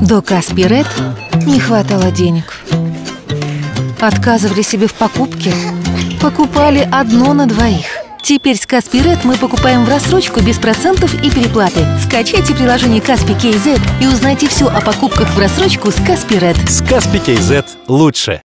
До Каспий Ред не хватало денег. Отказывали себе в покупке. Покупали одно на двоих. Теперь с Каспий Ред мы покупаем в рассрочку без процентов и переплаты. Скачайте приложение Каспий KZ и узнайте все о покупках в рассрочку с Каспий Ред. С Каспий KZ лучше.